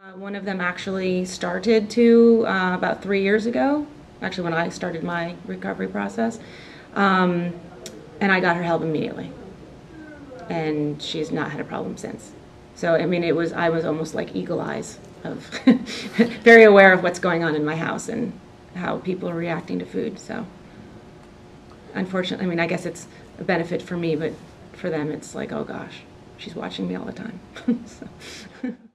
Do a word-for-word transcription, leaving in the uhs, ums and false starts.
Uh, one of them actually started to uh, about three years ago, actually when I started my recovery process, um, and I got her help immediately, and she's not had a problem since. So I mean, it was I was almost like eagle eyes of very aware of what's going on in my house and how people are reacting to food. So unfortunately, I mean, I guess it's a benefit for me, but for them, it's like, oh gosh, she's watching me all the time. So.